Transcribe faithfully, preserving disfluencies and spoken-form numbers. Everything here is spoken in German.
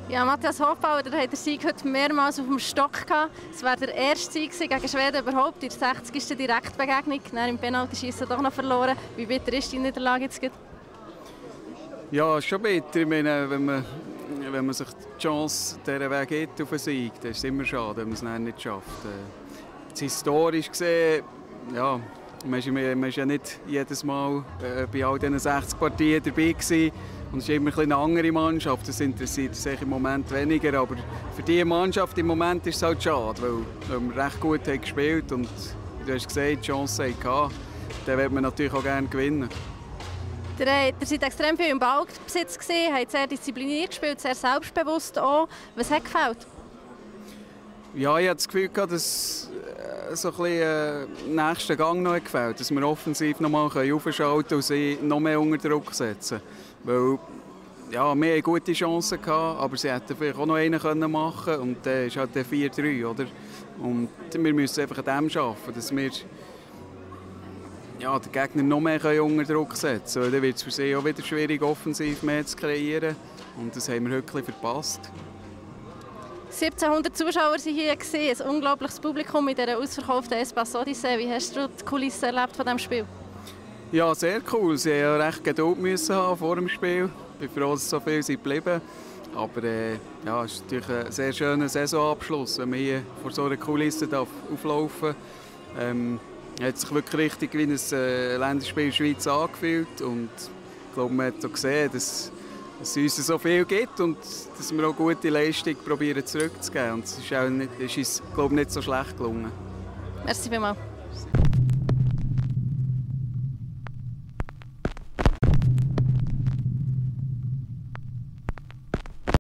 Ja, Matthias Hofbauer, der hat den Sieg heute mehrmals auf dem Stock gehabt. Es war der erste Sieg gegen Schweden überhaupt, in der sechzigsten Direktbegegnung. Dann im Penaltyschießen doch noch verloren. Wie bitter ist die Niederlage jetzt? Ja, schon bitter. Ich meine, wenn man, wenn man sich die Chance dieser Weg gibt auf einen Sieg, dann ist es immer schade, wenn man es dann nicht schafft. Jetzt historisch gesehen, ja, man ist, man ist ja nicht jedes Mal äh, bei all diesen sechzig Partien dabei gewesen. Und es ist immer eine andere Mannschaft, das interessiert sich im Moment weniger. Aber für diese Mannschaft im Moment ist es halt schade, weil, weil wir recht gut haben gespielt und du hast gesagt, die Chance hatten. Dann wird man natürlich auch gerne gewinnen. Ihr, ihr seid extrem viel im Ballbesitz gesehen, habt sehr diszipliniert gespielt, sehr selbstbewusst auch. Was hat gefällt? Ja, ich hatte das Gefühl, dass äh, so ein bisschen äh, nächsten Gang noch gefällt, dass wir offensiv noch mal aufschalten können und sie noch mehr unter Druck setzen. Weil, ja, wir hatten gute Chancen gehabt, aber sie hätten vielleicht auch noch einen machen können und dann äh, ist halt der vier drei, oder? Und wir müssen einfach an dem arbeiten, dass wir ja, den Gegner noch mehr unter Druck setzen können. Dann wird es für sie auch wieder schwierig, offensiv mehr zu kreieren. Und das haben wir heute verpasst. siebzehnhundert Zuschauer waren hier, ein unglaubliches Publikum in dieser ausverkauften Espace Odyssee. Wie hast du die Kulissen erlebt von diesem Spiel? Ja, sehr cool. Sie mussten ja recht Geduld müssen haben vor dem Spiel. Ich bin froh, dass so viele sind geblieben. Aber äh, ja, es ist natürlich ein sehr schöner Saisonabschluss, wenn man hier vor so einer Kulisse auflaufen darf. Ähm, hat sich wirklich richtig wie ein äh, Länderspiel in der Schweiz angefühlt. Und ich glaube, man hat auch gesehen, dass dass es uns so viel gibt und dass wir auch gute Leistung probieren zurückzugeben. Und es ist, auch nicht, ist uns, glaube ich, nicht so schlecht gelungen. Merci vielmals.